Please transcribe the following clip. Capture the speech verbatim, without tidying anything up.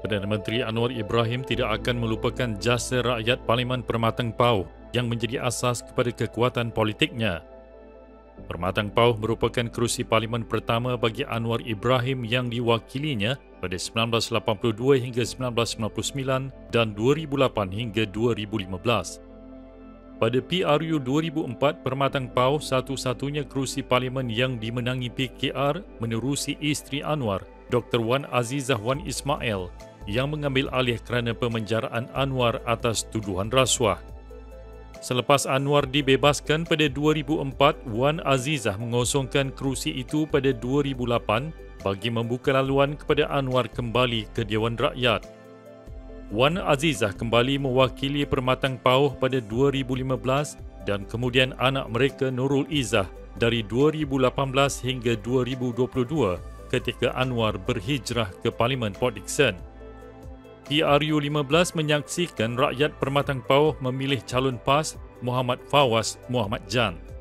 Perdana Menteri Anwar Ibrahim tidak akan melupakan jasa rakyat Parlimen Permatang Pauh yang menjadi asas kepada kekuatan politiknya. Permatang Pauh merupakan kerusi parlimen pertama bagi Anwar Ibrahim yang diwakilinya pada sembilan belas lapan puluh dua hingga sembilan belas sembilan puluh sembilan dan dua ribu lapan hingga dua ribu lima belas. Pada P R U dua ribu empat, Permatang Pauh satu-satunya kerusi parlimen yang dimenangi P K R menerusi isteri Anwar, Doktor Wan Azizah Wan Ismail, yang mengambil alih kerana pemenjaraan Anwar atas tuduhan rasuah. Selepas Anwar dibebaskan pada dua ribu empat, Wan Azizah mengosongkan kerusi itu pada dua ribu lapan bagi membuka laluan kepada Anwar kembali ke Dewan Rakyat. Wan Azizah kembali mewakili Permatang Pauh pada dua ribu lima belas dan kemudian anak mereka Nurul Izzah dari dua ribu lapan belas hingga dua ribu dua puluh dua ketika Anwar berhijrah ke Parlimen Port Dickson. P R U lima belas menyaksikan rakyat Permatang Pauh memilih calon PAS Muhammad Fawaz Muhammad Jan.